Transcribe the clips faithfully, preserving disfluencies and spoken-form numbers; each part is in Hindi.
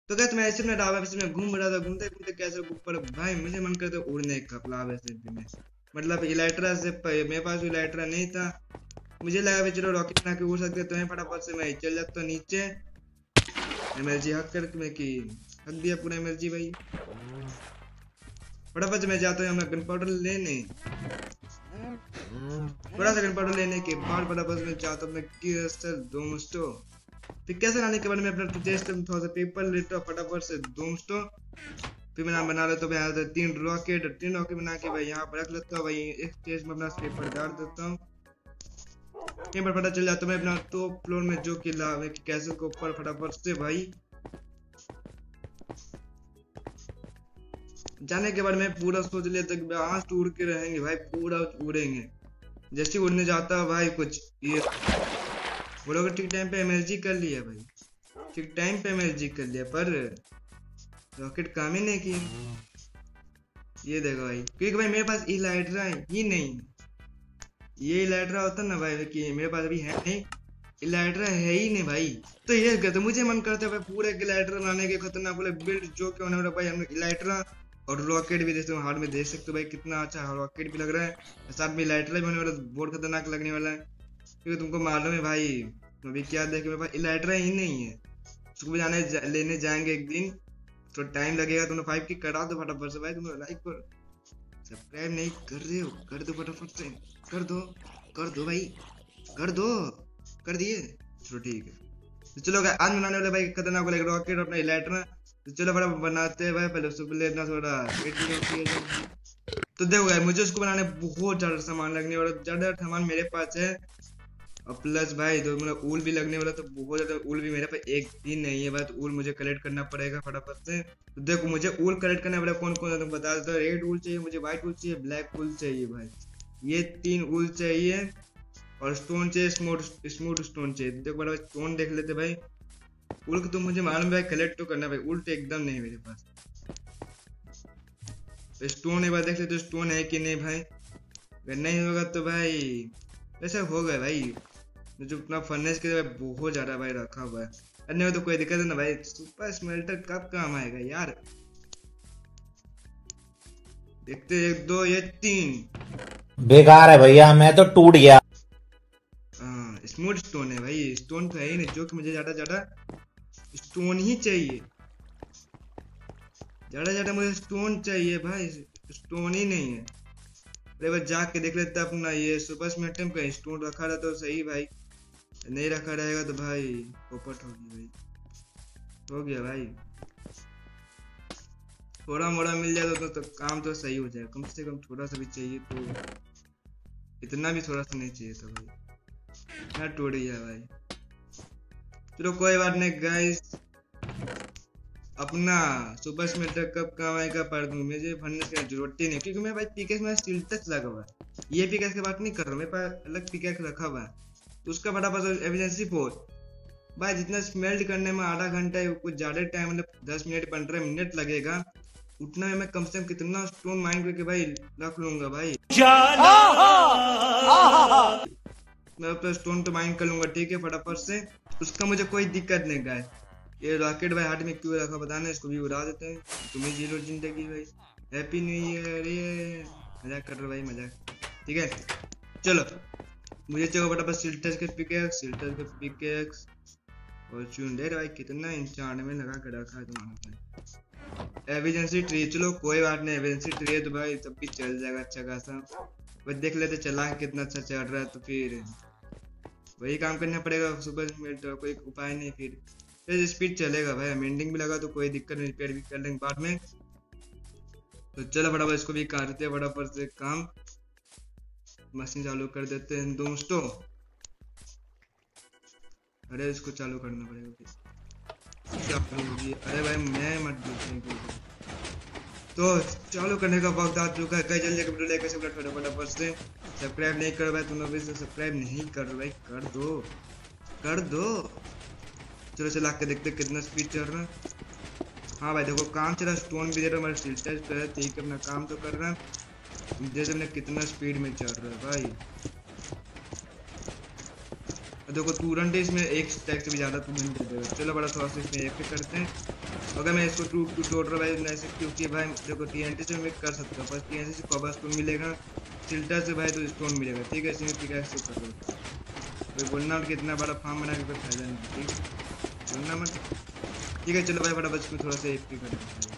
तो क्या मैं ऐसे में लावा बेस में घूम रहा था, घूमते घूमते कैसे ऊपर भाई मुझे मन करता उड़ने का लावा बेस में। मतलब इलाइट्रा से मेरे पास इलाइट्रा नहीं था, मुझे लगा भाई चलो रॉकेट बना के उड़ सकते तो मैं फटाफट से मैं चल जाता नीचे। एमएलजी हक करके मैं की हक दिया पूरा एमएलजी भाई। फटाफट से मैं जाता हूँ गन पाउडर लेने, थोड़ा सा गन पाउडर लेने के बाद फटाफट में जाता हूँ मैं दोस्तों। फिर कैसे लाने के बाद मैं अपना टेस्ट थोड़ा सा पेपर लेता हूँ फटाफट से दोस्तों। फिर मैं नाम बना लेता हूँ यहाँ तीन रॉकेट, तीन रॉकेट बना के भाई यहाँ पर रख लेता हूँ भाई। एक टेस्ट में अपना पेपर डाल देता हूँ, कहीं पर पता चल जाता है मैं अपना टॉप फ्लोर में जो कि लावे कि कैसे को ऊपर फटाफट से भाई जाने के बाद मैं पूरा सोच लिया था कि आज तो उड़ के रहेंगे भाई, पूरा उड़ेंगे। जैसे उड़ने जाता है भाई कुछ ये वो लोग ठीक टाइम पे एमएलजी कर लिया भाई, ठीक टाइम पे एमएलजी कर लिया पर रॉकेट काम ही नहीं किया। ये देखो भाई, क्योंकि भाई मेरे पास इलाइट्रा ही नहीं, ये इलाइट्रा होता ना भाई कि मेरे पास अभी है नहीं, इलाइट्रा है ही नहीं भाई। तो ये कहते मुझे मन करता है भाई पूरे इलाइट्रा लाने के खतरनाक वाले बिल्ड जो कि होने वाला भाई। हम इलाइट्रा और रॉकेट भी देखते हो हार्ड में देख सकते हो भाई कितना अच्छा रॉकेट भी लग रहा है, साथ में इलाइट्रा भी होने वाला, बहुत खतरनाक लगने वाला है। क्योंकि तुमको मालूम है भाई अभी क्या देखे मेरे पास इलाइट्रा ही नहीं है, उसको भी जाने जा, लेने जाएंगे एक दिन, तो टाइम लगेगा। तुमने फाइव की करा दो फटाफट से भाई, तुम लाइक कर सब्सक्राइब नहीं कर रहे हो कर दो फटाफट से, कर दो कर दो भाई कर दो, कर दिए चलो ठीक है। तो चलो आज बनाने वाले भाई खतरनाक वाले रॉकेट अपना इलाइट्रा। तो चलो फटाफट बनाते हैं भाई, पहले उसको लेना थोड़ा तो देखो भाई मुझे उसको बनाने बहुत ज्यादा सामान लगने वाला, ज्यादा सामान मेरे पास है और प्लस भाई तो मतलब ऊल भी लगने वाला, तो बहुत ज्यादा ऊल भी मेरे पास एक भी नहीं है भाई। तो ऊल मुझे कलेक्ट करना पड़ेगा फटाफट से। तो देखो मुझे ऊल कलेक्ट करना पड़ेगा कौन कौन सा, तुम बता देता हूँ। रेड ऊल चाहिए मुझे, व्हाइट ऊल चाहिए, ब्लैक ऊल चाहिए भाई, ये तीन ऊल चाहिए और स्टोन चाहिए, स्मूथ स्मूथ स्टोन चाहिए। देखो बड़ा स्टोन देख लेते भाई, ऊल को तो मुझे मालूम भाई कलेक्ट तो करना भाई, ऊल तो एकदम नहीं मेरे पास। स्टोन एक बार देख लेते स्टोन है कि नहीं भाई, अगर नहीं होगा तो भाई ऐसा होगा भाई। जो अपना फर्नेस के बहुत ज्यादा भाई रखा हुआ है, अन्य तो कोई दिक्कत है ना भाई। सुपर स्मेल्टर कब काम आएगा यार, देखते एक दो ये तीन बेकार है भैया, मैं तो टूट गया। हाँ स्मूथ स्टोन है भाई, स्टोन तो है ही नहीं, जो कि मुझे ज्यादा ज्यादा स्टोन ही चाहिए, ज्यादा ज्यादा मुझे स्टोन चाहिए भाई, स्टोन ही नहीं है। अरे भाई जाके देख लेते अपना ये सुपर स्मेल्टर का स्टोन रखा रहता तो सही भाई, नहीं रखा रहेगा तो भाई पोपट होगी भाई, हो गया भाई। थोड़ा मोड़ा मिल जाए तो, तो, तो काम तो सही हो जाए, कम से कम थोड़ा सा भी चाहिए, तो इतना भी थोड़ा सा नहीं चाहिए था भाई, ना टूट गया भाई। चलो कोई बात नहीं गाइस, अपना सुपर स्मेल्टर कब काम आएगा पर मुझे फर्नेस की जरूरत ही नहीं, क्योंकि मेरे भाई पिकेक्स में स्टील टच लगा हुआ है। ये पिकेक्स की बात नहीं कर रहा हूँ, मेरे पास अलग पिकेक्स रखा हुआ है, तो उसका फटाफट एफिशिएंसी फोर भाई, जितना स्मेल्ट करने में आधा घंटा कुछ ज्यादा टाइम मतलब दस मिनट पंद्रह मिनट लगेगा, उतना में मैं कम से कम कितना स्टोन माइन करके भाई रख लूंगा भाई। मैं अपना स्टोन तो माइन कर लूंगा ठीक है फटाफट से, उसका मुझे कोई दिक्कत नहीं गाय। ये रॉकेट भाई हार्ट में क्यों रखा बताना, इसको भी उड़ा देते हैं, तुम्हें जीरो जिंदगी भाई। हैप्पी न्यू ईयर, ये मजाक कर रहे भाई मजाक, ठीक है। चलो मुझे चाहिए फटाफट सिल्टर के पिकेक्स, सिल्टर के पिकेक्स और चुंडे भाई कितना इंचार्ट में लगा कर रखा है तुम्हारा भाई। एविडेंसी ट्री, चलो कोई बात नहीं, एविडेंसी ट्री है तो भाई तब भी चल जाएगा अच्छा खासा, बस देख लेते चला कितना अच्छा चल रहा है, तो फिर वही काम करना पड़ेगा सुपर स्मेल्टर, कोई उपाय नहीं, फिर फिर स्पीड चलेगा भाई। मेंडिंग भी लगा तो कोई दिक्कत नहीं, रिपेयर भी कर लेंगे बाद में। तो चलो फटाफट इसको भी करते हैं फटाफट से काम, मशीन चालू कर देते हैं दोस्तों। अरे इसको चालू करना पड़ेगा, अरे भाई मैं मत दूसरे, तो चालू करने का वक्त आ चुका है। कई जल्दी वीडियो लेकर फटाफट से सब्सक्राइब नहीं कर भाई, तुम लोग भी सब्सक्राइब नहीं कर भाई, कर दो कर दो। चलो चला के देखते कितना स्पीड चल रहा है। हाँ भाई देखो काम चला, स्टोन भी दे रहा है, हमारे सिल्टर पे है ठीक है, अपना काम तो कर रहा है, जैसे हमने कितना स्पीड में चल रहा है भाई। देखो तुरंत इसमें एक स्टैक से भी ज्यादा तुरंत दे देगा। चलो बड़ा थोड़ा सा इसमें एक करते हैं, अगर मैं इसको टूट टूट तोड़ रहा भाई ऐसे, क्योंकि भाई देखो टीएनटी से मैं कर सकता हूँ, बस टीएनटी से कॉपर स्टोन मिलेगा, सिल्टर से भाई तो स्टोन मिलेगा, ठीक है। इसमें पिकैक्स से कर दो भाई, बोलना कि इतना बड़ा फार्म बना के कोई फायदा नहीं, ठीक बोलना मत, ठीक है। चलो भाई फटाफट इसको थोड़ा सा एफपी कर देते हैं।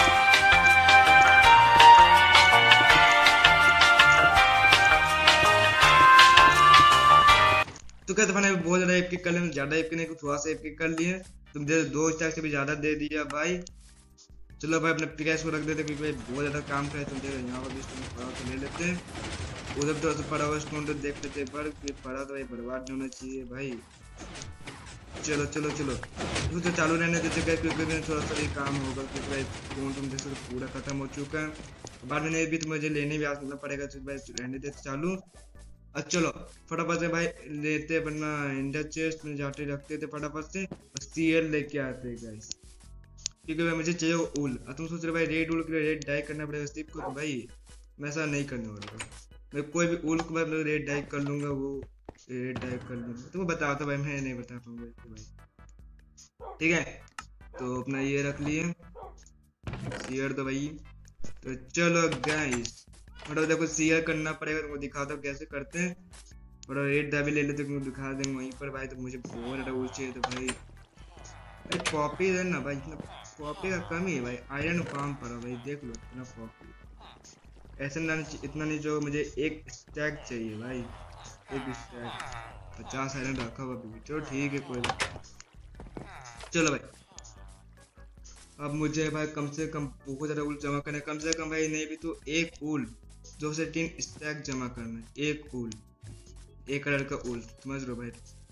तो क्या मैंने बहुत ज्यादा एफपी कर लिया, ज्यादा एफपी नहीं, थोड़ा सा एफपी कर लिए, तुम दे दो स्टैक से भी ज्यादा दे दिया भाई। चलो भाई अपने पिकैक्स को रख देते क्योंकि भाई बहुत ज्यादा काम करे, तुम देखो यहाँ पर भी स्टोन पड़ा तो ले लेते हैं, उधर थोड़ा सा पड़ा हुआ स्टोन तो देख लेते पर पड़ा तो भाई बर्बाद नहीं होना चाहिए भाई। चलो चलो चलो तो, तो चालू रहने देते क्या, क्योंकि थोड़ा सा भी काम होगा, क्योंकि भाई स्टोन तुम देखो पूरा खत्म हो चुका है, बाद में भी तो मुझे लेने भी आना पड़ेगा, तो भाई रहने देते चालू। अच्छा चलो फटाफट से भाई लेते, वरना इंडर चेस्ट में जाते रखते थे फटाफट से, सीएल लेके आते गाइस, क्योंकि भाई मुझे चाहिए ऊल। और तुम सोच रहे भाई रेड ऊल के लिए रेड डाई करना पड़ेगा स्टिप को, तो भाई मैं ऐसा नहीं करने वाला, मैं कोई भी ऊल को भाई रेड डाई कर लूंगा, वो रेड डाई कर लूंगा, तो वो बताओ तो भाई मैं नहीं बता पाऊंगा भाई, ठीक है। तो अपना ये रख लिए सीयर तो भाई, तो चलो गाइस थोड़ा देखो सीयर करना पड़ेगा, तुमको दिखाता हूँ कैसे करते हैं, थोड़ा रेड डाई भी ले लेते तुमको दिखा देंगे वहीं पर भाई। तो मुझे बहुत ज़्यादा ऊल चाहिए, तो भाई अरे पॉपी है ना भाई, इतना पॉपी का कमी है भाई, आयरन फार्म पर भाई देख लो इतना पॉपी, ऐसे ना इतना नहीं, जो मुझे एक स्टैक चाहिए भाई, एक स्टैक पचास आयरन रखा हुआ भी, चलो ठीक है कोई बात। चलो भाई अब मुझे भाई कम से कम बहुत ज़्यादा ऊल जमा करना है, कम से कम भाई नहीं भी तो एक ऊल दो से तीन स्टैक जमा करना है, एक ऊल एक कलर का ऊल, समझ लो भाई।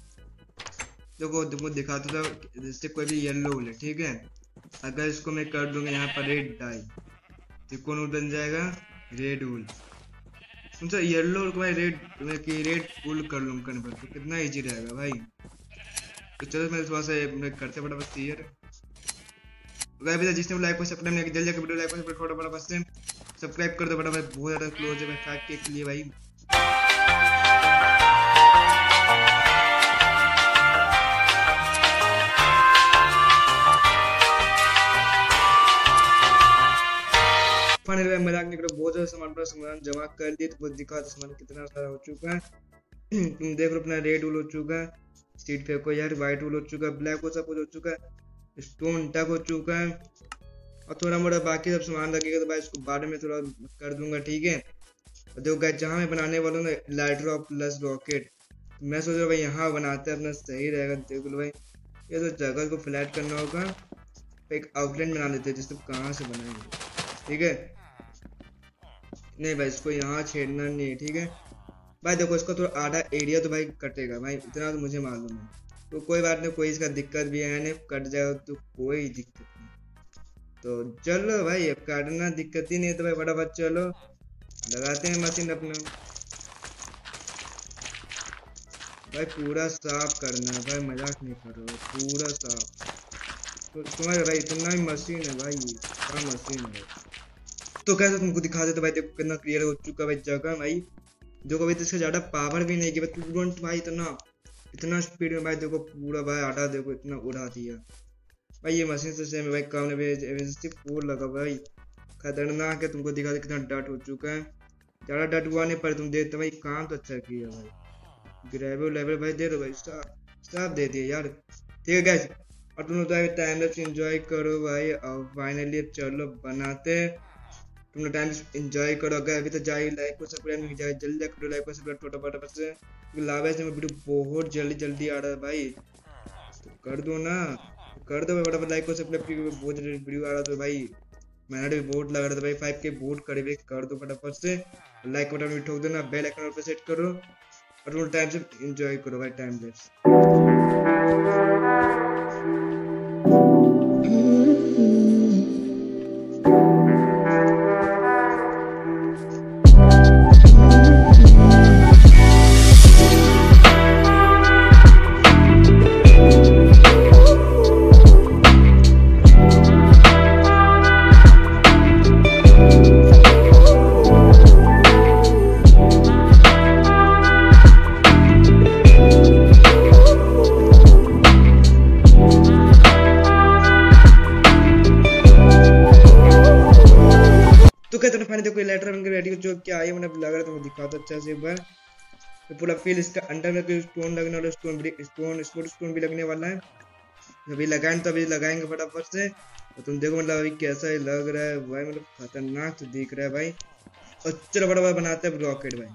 देखो तुमको दिखाता था जैसे कोई भी येलो ऊल है, ठीक है, अगर इसको मैं कर दूंगा यहाँ पर रेड डाई, तो कौन ऊल बन जाएगा, रेड ऊल। तुमसे येलो ऊल को भाई रेड की रेड ऊल कर लूँ करने पर, तो कितना इजी रहेगा भाई। तो चलो मैं थोड़ा सा मैं करते फटाफट सीयर, अगर जिसने लाइक को सब्सक्राइब नहीं किया जल्दी जाकर वीडियो लाइक को फटाफट फटाफट से सब्सक्राइब कर दो फटाफट, बहुत ज़्यादा क्लोज है भाई फाइव के के लिए भाई। फाइनली मजाक निकलो, बहुत ज़्यादा सामान पर सामान जमा कर दिए, तो वो दिखा सामान कितना सारा हो चुका है। तुम देख लो अपना रेड वूल हो चुका है, सीट फेंको यार, व्हाइट वूल हो चुका है, ब्लैक वो सब कुछ हो चुका है, स्टोन टक हो चुका है, और थोड़ा मोड़ा बाकी सब सामान लगेगा तो भाई इसको बाद में थोड़ा कर दूंगा, ठीक है। और देखो गाइस जहाँ मैं बनाने वाला हूँ ना लाइट रॉक प्लस रॉकेट, मैं सोच रहा हूँ भाई यहाँ बनाते हैं अपना सही रहेगा। देख लो भाई ये तो जगह को फ्लैट करना होगा, एक आउटलाइन बना लेते हैं जिससे कहाँ से बनाएंगे, ठीक है। नहीं भाई इसको यहाँ छेड़ना नहीं है, ठीक है भाई। देखो इसका थोड़ा आधा एरिया तो भाई कटेगा भाई, इतना तो मुझे मालूम है, तो कोई बात नहीं, कोई इसका दिक्कत भी है नहीं, कट जाए तो कोई दिक्कत नहीं। तो चलो भाई अब काटना दिक्कत ही नहीं, तो भाई फटाफट चलो लगाते हैं मशीन अपना, भाई पूरा साफ करना है भाई, मजाक नहीं कर रहा पूरा साफ। तो तुम्हारे भाई इतना ही मशीन है भाई, क्या मशीन है। तो कैसे तुमको दिखा देते भाई, देखो कितना क्लियर हो चुका भाई जगह भाई, जो कभी तो इससे ज्यादा पावर भी नहीं की भाई, तुरंत भाई इतना इतना स्पीड में भाई देखो पूरा भाई आटा देखो इतना उड़ा दिया भाई। ये मशीन से सेम भाई काम ने फूल लगा भाई, खतरनाक है। तुमको दिखा दे कितना डट हो चुका है, ज्यादा डट हुआ नहीं पर तुम देखते भाई काम तो अच्छा किया भाई, ग्रेवल लेवल भाई दे दो भाई, सब दे दिए यार, ठीक है गाइस। और तुम तो टाइम लैप्स एंजॉय करो भाई, और फाइनली चलो बनाते, तुम लोग टाइम एंजॉय करो। अगर अभी तो जाए लाइक को सब्सक्राइब नहीं जाए जल्दी करो, लाइक को सब्सक्राइब फटाफट से, लावे से वीडियो बहुत जल्दी जल्दी आ रहा है भाई, तो कर दो ना, कर दो भाई फटाफट लाइक को सब्सक्राइब, क्योंकि बहुत जल्दी वीडियो आ रहा था भाई, मेहनत भी बहुत लग रहा था भाई, फाइव के वोट करे कर दो फटाफट से, लाइक बटन भी ठोक देना, बेल आइकन पर सेट करो, और तुम टाइम से एंजॉय करो भाई टाइम लैप्स। फाइनली देखो इलेक्ट्रा बनकर रेडी हो चुका है। मतलब लग रहा है तुमको दिखाता अच्छा से एक बार। तो पूरा फील इसका अंडर में कोई स्टोन लगने वाला, स्टोन स्टोन स्पोर्ट स्टोन भी लगने वाला है। अभी लगाएं तो अभी लगाएंगे फटाफट से। तो तुम देखो मतलब अभी कैसा ही लग रहा है भाई, मतलब खतरनाक तो दिख रहा है भाई। और चलो फटाफट बनाते हैं रॉकेट भाई।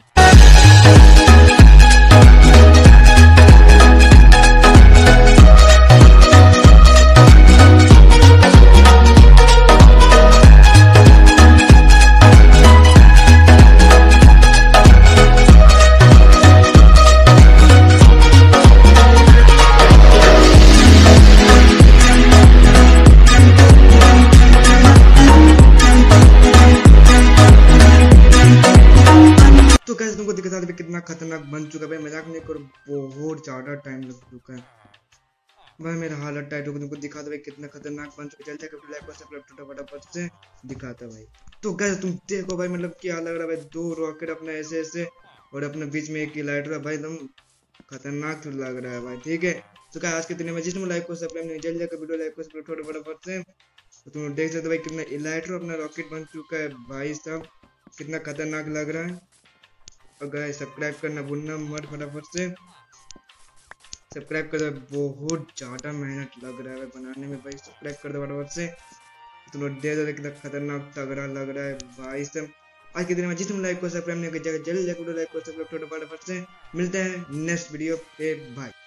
तुमको दिखा था कितना खतरनाक बन चुका है भाई, मजाक नहीं करो, बहुत ज्यादा टाइम लग चुका है भाई, मेरा हालत टाइट हो गया। तुमको दिखा था कितना खतरनाक बन चुका है। चलते फटाफट से दिखाता भाई। तो गाइस तुम देखो भाई मतलब क्या लग रहा है भाई, दो रॉकेट अपना ऐसे ऐसे और अपने बीच में एक लाइट रहा भाई, एकदम खतरनाक तो लग रहा है भाई। ठीक है तो क्या आज के दिन में जिस लाइक को सब्सक्राइब नहीं जल्दी जाकर वीडियो लाइक को सब्सक्राइब फटाफट से। तो तुम देख सकते भाई कितना इलाइट अपना रॉकेट बन चुका है भाई साहब, कितना खतरनाक लग रहा है। और गाइस सब्सक्राइब करना भूलना मत फटाफट से, सब्सक्राइब कर दो, बहुत ज्यादा मेहनत लग रहा है बनाने में भाई, सब्सक्राइब कर दो फटाफट से। तो लोग दे दो कितना खतरनाक तगड़ा लग रहा है भाई सब। आज के दिन में जिस लाइक को सब्सक्राइब नहीं किया जल्दी लाइक को सब्सक्राइब फटाफट से। मिलते हैं नेक्स्ट वीडियो पे भाई।